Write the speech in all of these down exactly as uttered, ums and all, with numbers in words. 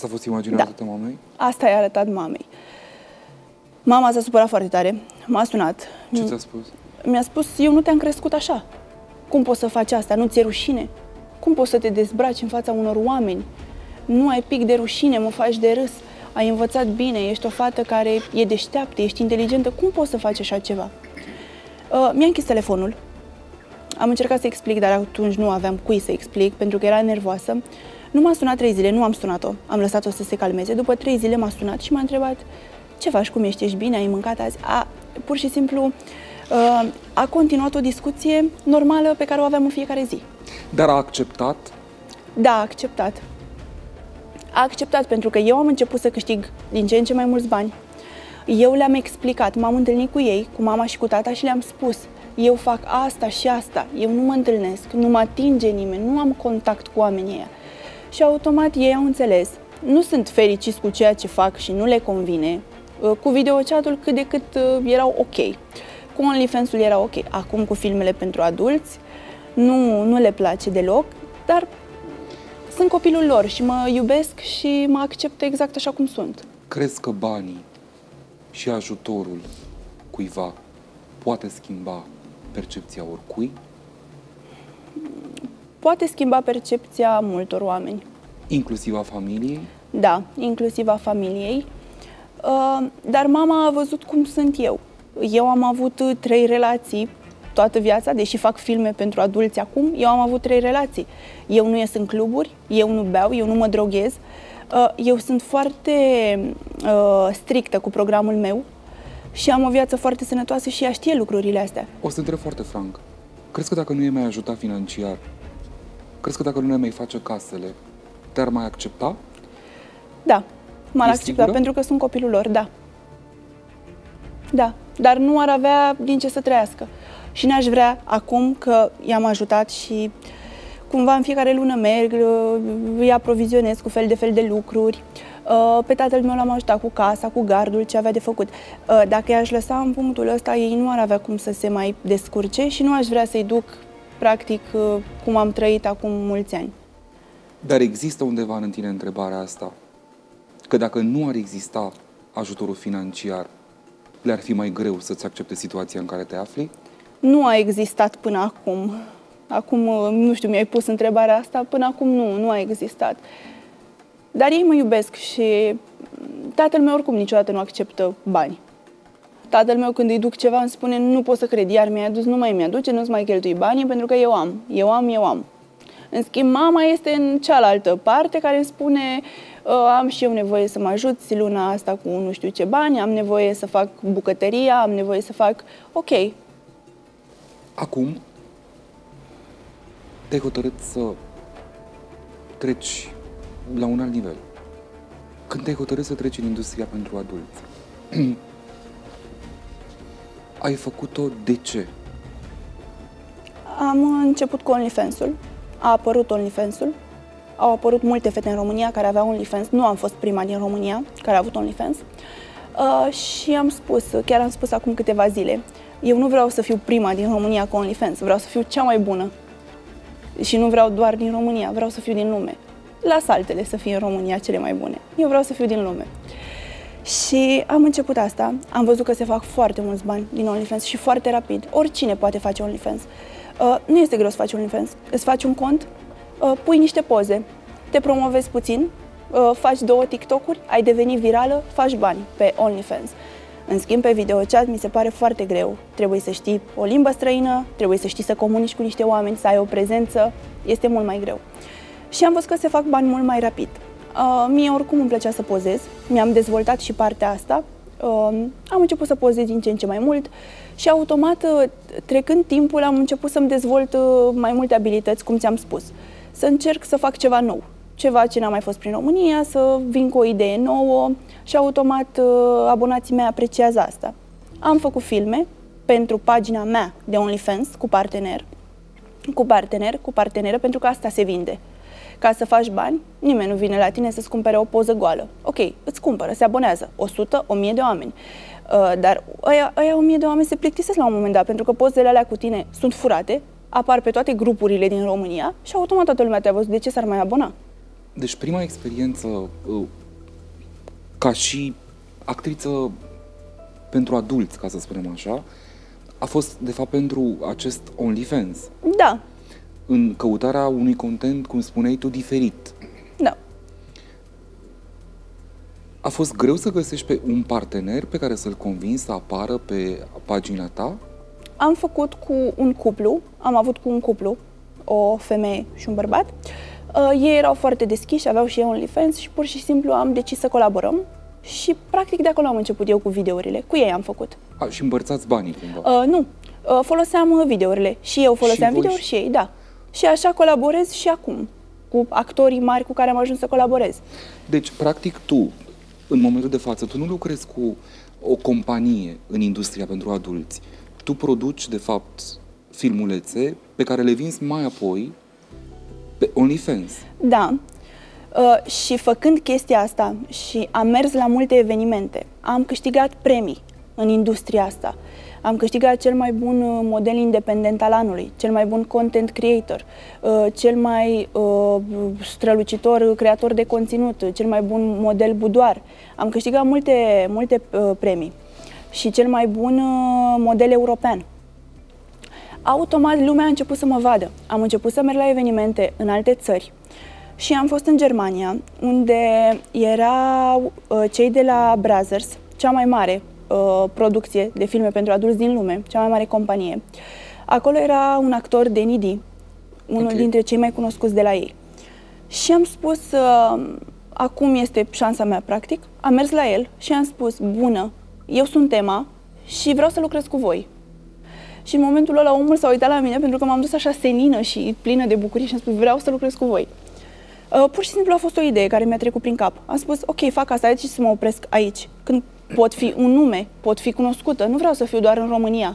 Asta a fost imaginea Da. arătată mamei? Asta i-a arătat mamei. Mama s-a supărat foarte tare, m-a sunat. Ce ți-a spus? Mi-a spus, eu nu te-am crescut așa. Cum poți să faci asta? Nu ți-e rușine? Cum poți să te dezbraci în fața unor oameni? Nu ai pic de rușine, mă faci de râs. Ai învățat bine, ești o fată care e deșteaptă, ești inteligentă. Cum poți să faci așa ceva? Uh, mi-a închis telefonul. Am încercat să explic, dar atunci nu aveam cui să explic, pentru că era nervoasă. Nu m-a sunat trei zile, nu am sunat-o. Am lăsat-o să se calmeze. După trei zile m-a sunat și m-a întrebat: ce faci, cum ești, ești bine, ai mâncat azi? A, pur și simplu uh, a continuat o discuție normală pe care o aveam în fiecare zi. Dar a acceptat? Da, a acceptat. A acceptat pentru că eu am început să câștig din ce în ce mai mulți bani. Eu le-am explicat, m-am întâlnit cu ei, cu mama și cu tata și le-am spus: eu fac asta și asta, eu nu mă întâlnesc, nu mă atinge nimeni, nu am contact cu oamenii ăia. Și automat ei au înțeles. Nu sunt fericiți cu ceea ce fac și nu le convine. Cu videochat-ul cât de cât erau ok. Cu OnlyFans-ul era ok. Acum cu filmele pentru adulți nu, nu le place deloc, dar sunt copilul lor și mă iubesc și mă acceptă exact așa cum sunt. Crezi că banii și ajutorul cuiva poate schimba percepția oricui? Poate schimba percepția multor oameni. Inclusiv a familiei? Da, inclusiv a familiei. Uh, dar mama a văzut cum sunt eu. Eu am avut trei relații toată viața, deși fac filme pentru adulți acum, eu am avut trei relații. Eu nu ies în cluburi, eu nu beau, eu nu mă droghez. Uh, eu sunt foarte uh, strictă cu programul meu și am o viață foarte sănătoasă și ea știe lucrurile astea. O să te întreb foarte franc. Crezi că dacă nu e mai ajutat financiar, crezi că dacă nu ne mai face casele, te-ar mai accepta? Da, m-ar accepta, sigură? pentru că sunt copilul lor, da. Da, dar nu ar avea din ce să trăiască. Și n-aș vrea acum că i-am ajutat și cumva în fiecare lună merg, îi aprovizionez cu fel de fel de lucruri. Pe tatăl meu l-am ajutat cu casa, cu gardul, ce avea de făcut. Dacă i-aș lăsa în punctul ăsta, ei nu ar avea cum să se mai descurce și nu aș vrea să-i duc, practic, cum am trăit acum mulți ani. Dar există undeva în tine întrebarea asta? Că dacă nu ar exista ajutorul financiar, le-ar fi mai greu să-ți accepte situația în care te afli? Nu a existat până acum. Acum, nu știu, mi-ai pus întrebarea asta, până acum nu, nu a existat. Dar ei mă iubesc și tatăl meu oricum niciodată nu acceptă bani. Tatăl meu când îi duc ceva îmi spune: nu pot să cred, iar mi-ai adus, nu mai mi-aduce, nu-ți mai cheltui banii pentru că eu am, eu am, eu am. În schimb, mama este în cealaltă parte care îmi spune: am și eu nevoie să mă ajuți luna asta cu nu știu ce bani, am nevoie să fac bucătăria, am nevoie să fac... Ok. Acum te-ai hotărât să treci la un alt nivel. Când te-ai hotărât să treci în industria pentru adulți, ai făcut-o de ce? Am început cu OnlyFans-ul, a apărut OnlyFans-ul, au apărut multe fete în România care aveau OnlyFans, nu am fost prima din România care a avut OnlyFans. Uh, și am spus, chiar am spus acum câteva zile, eu nu vreau să fiu prima din România cu OnlyFans, vreau să fiu cea mai bună. Și nu vreau doar din România, vreau să fiu din lume. Las altele să fie în România cele mai bune. Eu vreau să fiu din lume. Și am început asta, am văzut că se fac foarte mulți bani din OnlyFans și foarte rapid. Oricine poate face OnlyFans. Uh, nu este greu să faci OnlyFans. Îți faci un cont, uh, pui niște poze, te promovezi puțin, uh, faci două TikTok-uri, ai devenit virală, faci bani pe OnlyFans. În schimb, pe videochat mi se pare foarte greu. Trebuie să știi o limbă străină, trebuie să știi să comunici cu niște oameni, să ai o prezență. Este mult mai greu. Și am văzut că se fac bani mult mai rapid. Uh, mie oricum îmi plăcea să pozez, mi-am dezvoltat și partea asta. Uh, am început să pozez din ce în ce mai mult și automat, uh, trecând timpul, am început să-mi dezvolt uh, mai multe abilități, cum ți-am spus. Să încerc să fac ceva nou, ceva ce n-a mai fost prin România, să vin cu o idee nouă și automat uh, abonații mei apreciază asta. Am făcut filme pentru pagina mea de OnlyFans cu partener, cu partener, cu parteneră, pentru că asta se vinde. Ca să faci bani, nimeni nu vine la tine să-ți cumpere o poză goală. Ok, îți cumpără, se abonează o sută, o mie de oameni. Uh, dar ăia, ăia o mie de oameni se plictisesc la un moment dat, pentru că pozele alea cu tine sunt furate, apar pe toate grupurile din România și automat toată lumea te-a văzut. De ce s-ar mai abona? Deci prima experiență uh, ca și actriță pentru adulți, ca să spunem așa, a fost de fapt pentru acest OnlyFans. Da. În căutarea unui content, cum spuneai tu, diferit. Da. A fost greu să găsești pe un partener pe care să-l convingi să apară pe pagina ta? Am făcut cu un cuplu, am avut cu un cuplu, o femeie și un bărbat. Uh, ei erau foarte deschiși, aveau și ei OnlyFans și pur și simplu am decis să colaborăm și practic de acolo am început eu cu videourile, cu ei am făcut. A, și împărțați banii cumva? Uh, nu, uh, foloseam uh, videourile și eu foloseam și videouri și ei, da. Și așa colaborez și acum cu actorii mari cu care am ajuns să colaborez. Deci, practic tu, în momentul de față, tu nu lucrezi cu o companie în industria pentru adulți. Tu produci, de fapt, filmulețe pe care le vinzi mai apoi pe OnlyFans. Da. Uh, și făcând chestia asta și am mers la multe evenimente, am câștigat premii în industria asta. Am câștigat cel mai bun model independent al anului, cel mai bun content creator, uh, cel mai uh, strălucitor creator de conținut, cel mai bun model budoar. Am câștigat multe, multe uh, premii și cel mai bun uh, model european. Automat lumea a început să mă vadă. Am început să merg la evenimente în alte țări și am fost în Germania, unde erau uh, cei de la Brazzers, cea mai mare uh, producție de filme pentru adulți din lume, cea mai mare companie. Acolo era un actor, Danny D, unul okay. dintre cei mai cunoscuți de la ei. Și am spus, uh, acum este șansa mea, practic. Am mers la el și am spus, bună, eu sunt Emma și vreau să lucrez cu voi. Și în momentul ăla omul s-a uitat la mine pentru că m-am dus așa senină și plină de bucurie și am spus, vreau să lucrez cu voi. Uh, pur și simplu a fost o idee care mi-a trecut prin cap. Am spus, ok, fac asta, de ce să mă opresc aici? Când pot fi un nume, pot fi cunoscută, nu vreau să fiu doar în România.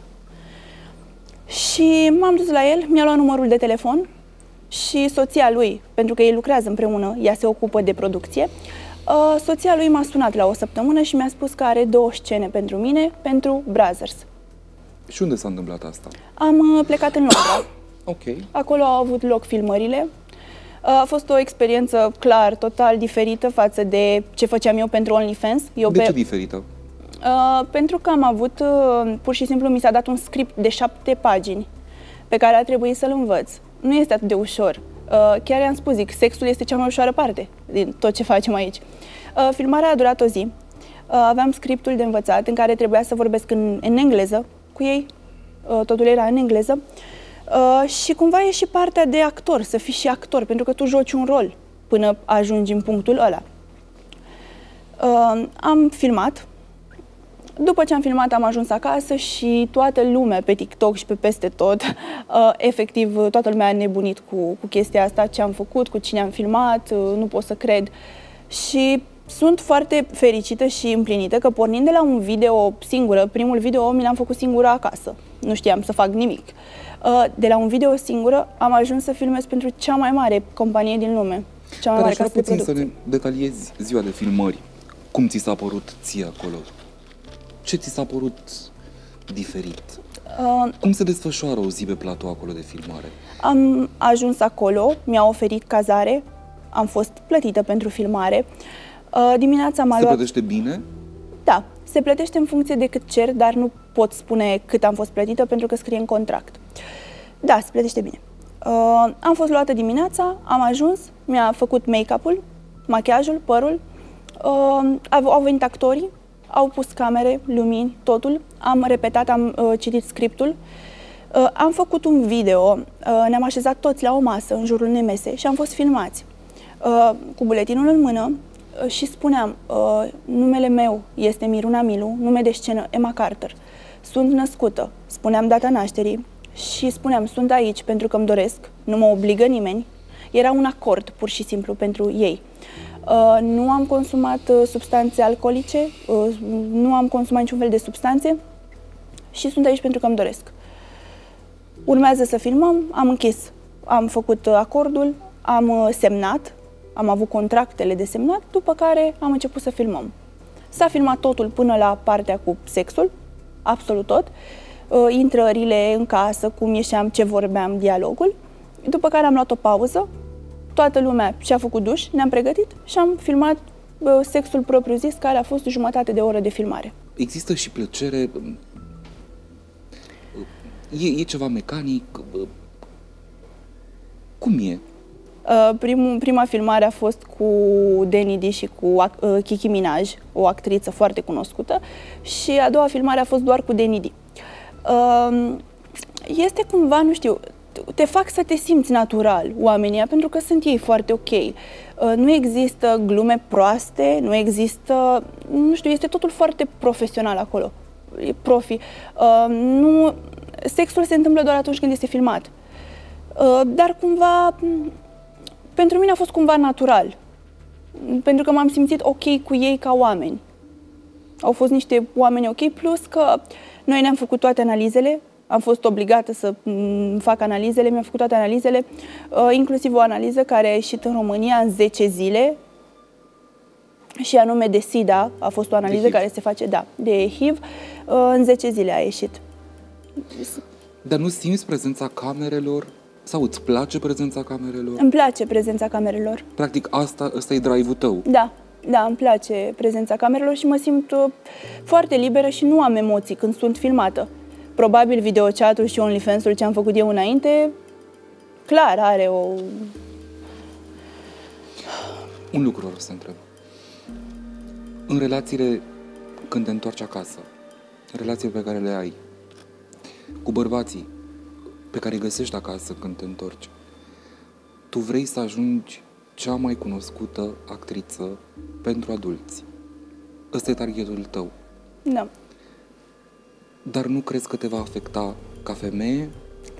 Și m-am dus la el, mi-a luat numărul de telefon și soția lui, pentru că ei lucrează împreună, ea se ocupă de producție, uh, soția lui m-a sunat la o săptămână și mi-a spus că are două scene pentru mine, pentru Brazzers. Și unde s-a întâmplat asta? Am uh, plecat în Londra. Ok. Acolo au avut loc filmările. A fost o experiență clar, total diferită față de ce făceam eu pentru OnlyFans. Eu de pe... ce diferită? Uh, pentru că am avut, uh, pur și simplu mi s-a dat un script de șapte pagini pe care a trebuit să-l învăț. Nu este atât de ușor. Uh, chiar i-am spus, zic, sexul este cea mai ușoară parte din tot ce facem aici. Uh, filmarea a durat o zi. Uh, aveam scriptul de învățat în care trebuia să vorbesc în, în engleză cu ei. Uh, totul era în engleză. Uh, și cumva e și partea de actor, să fii și actor, pentru că tu joci un rol până ajungi în punctul ăla. Uh, am filmat. După ce am filmat, am ajuns acasă și toată lumea pe TikTok și pe peste tot, uh, efectiv, toată lumea a nebunit cu, cu chestia asta, ce am făcut, cu cine am filmat, uh, nu pot să cred. Și sunt foarte fericită și împlinită că pornind de la un video singură, primul video mi l-am făcut singură acasă, nu știam să fac nimic. De la un video singură am ajuns să filmez pentru cea mai mare companie din lume, cea mai Dar mare casă de puțin producție. să ne detaliezi ziua de filmări. Cum ți s-a părut ție acolo? Ce ți s-a părut diferit? Uh, Cum se desfășoară o zi pe platou acolo de filmare? Am ajuns acolo, mi-a oferit cazare, am fost plătită pentru filmare. Uh, dimineața m-a Se luat... plătește bine? Da, se plătește în funcție de cât cer, dar nu pot spune cât am fost plătită pentru că scrie în contract. Da, se plătește bine. Uh, am fost luată dimineața, am ajuns, mi-a făcut make-up-ul, machiajul, părul, uh, au, au venit actorii, au pus camere, lumini, totul, am repetat, am uh, citit scriptul, uh, am făcut un video, uh, ne-am așezat toți la o masă în jurul unei mese și am fost filmați uh, cu buletinul în mână uh, și spuneam, uh, numele meu este Miruna Milu, nume de scenă Emma Carter, sunt născută, spuneam data nașterii și spuneam, sunt aici pentru că îmi doresc, nu mă obligă nimeni, era un acord pur și simplu pentru ei. Uh, nu am consumat uh, substanțe alcoolice, uh, nu am consumat niciun fel de substanțe și sunt aici pentru că îmi doresc. Urmează să filmăm, am închis, am făcut uh, acordul, am uh, semnat, am avut contractele de semnat, după care am început să filmăm. S-a filmat totul până la partea cu sexul, absolut tot, uh, intrările în casă, cum ieșeam, ce vorbeam, dialogul, după care am luat o pauză toată lumea și-a făcut duș, ne-am pregătit și am filmat uh, sexul propriu-zis, care a fost jumătate de oră de filmare. Există și plăcere, e, e ceva mecanic, cum e? Uh, primul, prima filmare a fost cu Danny D și cu uh, Kiki Minaj, o actriță foarte cunoscută, și a doua filmare a fost doar cu Danny D. Uh, este cumva, nu știu, te fac să te simți natural oamenii, pentru că sunt ei foarte ok. Uh, nu există glume proaste, nu există, nu știu, este totul foarte profesional acolo, e profi. Uh, nu, sexul se întâmplă doar atunci când este filmat. Uh, dar cumva, pentru mine a fost cumva natural, pentru că m-am simțit ok cu ei ca oameni. Au fost niște oameni ok, plus că noi ne-am făcut toate analizele, am fost obligată să fac analizele, mi-am făcut toate analizele, uh, inclusiv o analiză care a ieșit în România în zece zile, și anume de SIDA, a fost o analiză care se face, da, de H I V, uh, în zece zile a ieșit. Dar nu simți prezența camerelor? Sau îți place prezența camerelor? Îmi place prezența camerelor. Practic asta, ăsta e drive-ul tău? Da, da, îmi place prezența camerelor și mă simt uh, foarte liberă și nu am emoții când sunt filmată. Probabil videochat-ul și OnlyFans-ul ce am făcut eu înainte, clar are o... Un lucru vreau să întreb. În relațiile când te întorci acasă, relațiile pe care le ai cu bărbații pe care îi găsești acasă când te întorci, tu vrei să ajungi cea mai cunoscută actriță pentru adulți. Ăsta e targetul tău. Da. Dar nu crezi că te va afecta ca femeie?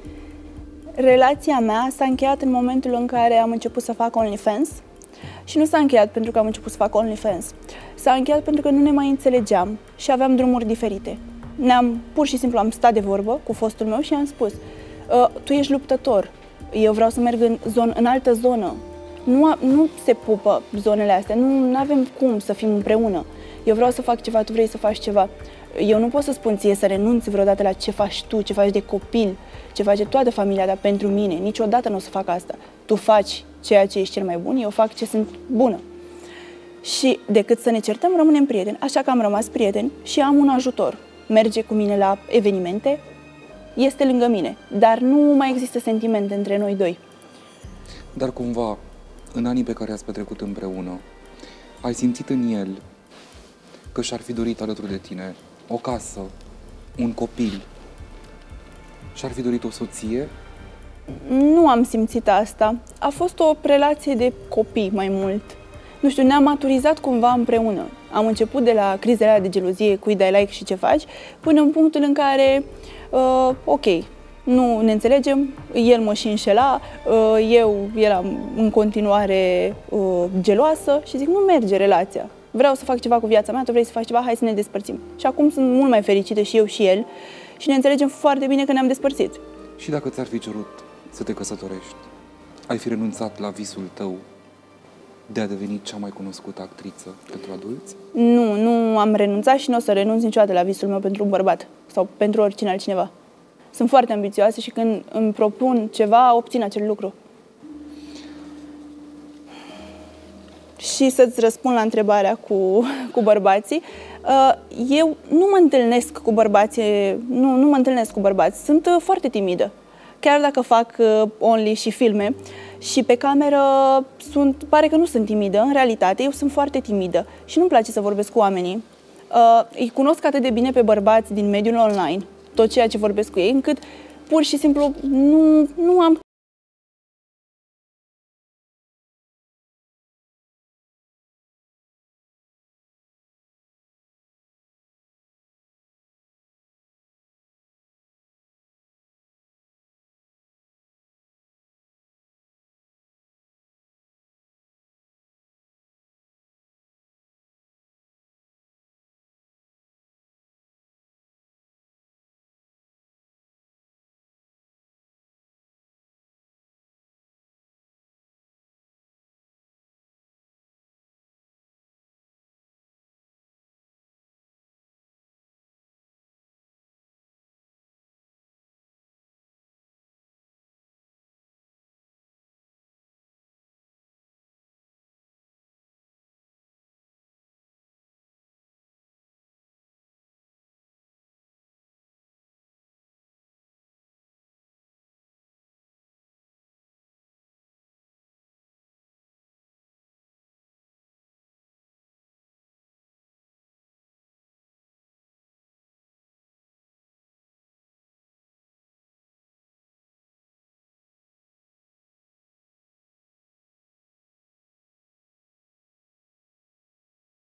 Relația mea s-a încheiat în momentul în care am început să fac OnlyFans și nu s-a încheiat pentru că am început să fac OnlyFans. S-a încheiat pentru că nu ne mai înțelegeam și aveam drumuri diferite. Ne-am, pur și simplu am stat de vorbă cu fostul meu și i-am spus: tu ești luptător, eu vreau să merg în, zon, în altă zonă. Nu, a, nu se pupă zonele astea, nu avem cum să fim împreună. Eu vreau să fac ceva, tu vrei să faci ceva. Eu nu pot să spun ție să renunți vreodată la ce faci tu, ce faci de copil, ce face toată familia ta pentru mine. Niciodată nu o să fac asta. Tu faci ceea ce ești cel mai bun, eu fac ce sunt bună. Și decât să ne certăm, rămânem prieteni. Așa că am rămas prieteni și am un ajutor. Merge cu mine la evenimente, este lângă mine, dar nu mai există sentimente între noi doi. Dar cumva, în anii pe care ați petrecut împreună, ai simțit în el că și-ar fi dorit alături de tine o casă, un copil, și-ar fi dorit o soție? Nu am simțit asta. A fost o relație de copii mai mult. Nu știu, ne-am maturizat cumva împreună. Am început de la crizele alea de gelozie, cui dai like și ce faci, până în punctul în care, uh, ok, nu ne înțelegem, el mă și înșela, uh, eu eram în continuare uh, geloasă și zic, nu merge relația. Vreau să fac ceva cu viața mea, tu vrei să faci ceva, hai să ne despărțim. Și acum sunt mult mai fericită și eu și el și ne înțelegem foarte bine că ne-am despărțit. Și dacă ți-ar fi cerut să te căsătorești, ai fi renunțat la visul tău de a deveni cea mai cunoscută actriță pentru adulți? Nu, nu am renunțat și nu o să renunț niciodată la visul meu pentru un bărbat sau pentru oricine altcineva. Sunt foarte ambițioasă și când îmi propun ceva, obțin acel lucru. Și să-ți răspund la întrebarea cu, cu bărbații, eu nu mă întâlnesc cu bărbații, nu, nu mă întâlnesc cu bărbați, sunt foarte timidă. Chiar dacă fac only și filme și pe cameră sunt, pare că nu sunt timidă, în realitate eu sunt foarte timidă și nu-mi place să vorbesc cu oamenii. Îi cunosc atât de bine pe bărbați din mediul online, tot ceea ce vorbesc cu ei, încât pur și simplu nu, nu am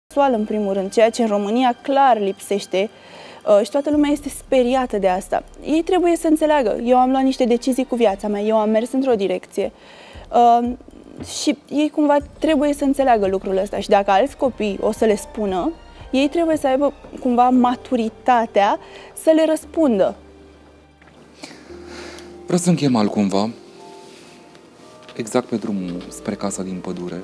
sexual în primul rând, ceea ce în România clar lipsește uh, și toată lumea este speriată de asta. Ei trebuie să înțeleagă, eu am luat niște decizii cu viața mea, eu am mers într-o direcție uh, și ei cumva trebuie să înțeleagă lucrul ăsta și dacă alți copii o să le spună, ei trebuie să aibă cumva maturitatea să le răspundă. Vreau să închem altcumva, exact pe drumul spre casa din pădure.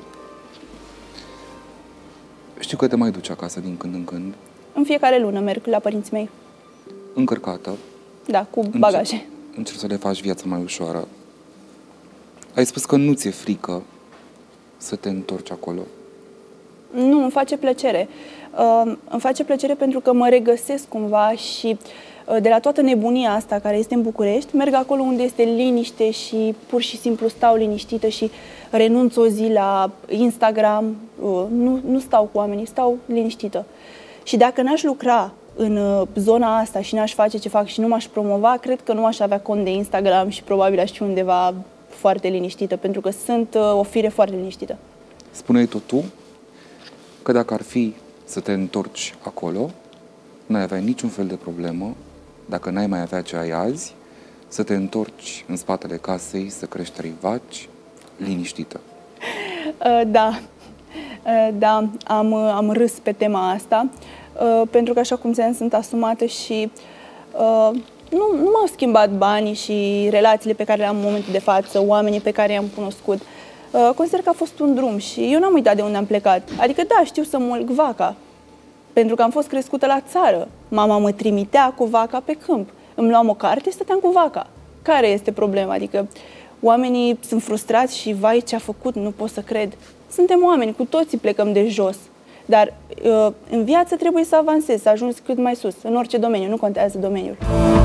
Știu că te mai duci acasă din când în când. În fiecare lună merg la părinții mei. Încărcată. Da, cu bagaje. Încerci, încerci să le faci viața mai ușoară. Ai spus că nu ți-e frică să te întorci acolo. Nu, îmi face plăcere. Uh, îmi face plăcere pentru că mă regăsesc cumva și uh, de la toată nebunia asta care este în București, merg acolo unde este liniște și pur și simplu stau liniștită și renunț o zi la Instagram. Uh, nu, nu stau cu oamenii, stau liniștită. Și dacă n-aș lucra în uh, zona asta și n-aș face ce fac și nu m-aș promova, cred că nu aș avea cont de Instagram și probabil aș fi undeva foarte liniștită, pentru că sunt uh, o fire foarte liniștită. Spune-i tot tu că dacă ar fi să te întorci acolo, n-ai avea niciun fel de problemă, dacă n-ai mai avea ce ai azi, să te întorci în spatele casei, să crești trei vaci, liniștită. Uh, da, uh, da, am, uh, am râs pe tema asta, uh, pentru că, așa cum ți-am, sunt asumată și uh, nu, nu m-au schimbat banii și relațiile pe care le am în momentul de față, oamenii pe care i-am cunoscut. Uh, consider că a fost un drum și eu n-am uitat de unde am plecat. Adică, da, știu să mulg vaca, pentru că am fost crescută la țară. Mama mă trimitea cu vaca pe câmp. Îmi luam o carte și stăteam cu vaca. Care este problema? Adică oamenii sunt frustrați și, vai, ce-a făcut, nu pot să cred. Suntem oameni, cu toții plecăm de jos. Dar uh, în viață trebuie să avansezi, să ajungi cât mai sus, în orice domeniu, nu contează domeniul.